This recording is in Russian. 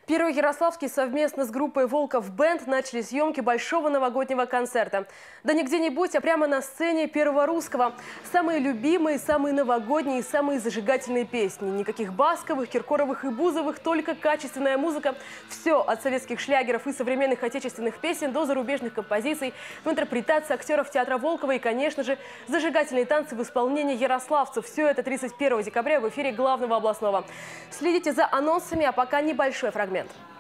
Первый Ярославский совместно с группой «Волков Бенд» начали съемки большого новогоднего концерта. Да не где-нибудь, а прямо на сцене Первого Русского. Самые любимые, самые новогодние и самые зажигательные песни. Никаких Басковых, Киркоровых и Бузовых, только качественная музыка. Все от советских шлягеров и современных отечественных песен до зарубежных композиций в интерпретации актеров театра Волкова и, конечно же, зажигательные танцы в исполнении ярославцев. Все это 31 декабря в эфире Главного областного. Следите за анонсами, а пока небольшой фрагмент.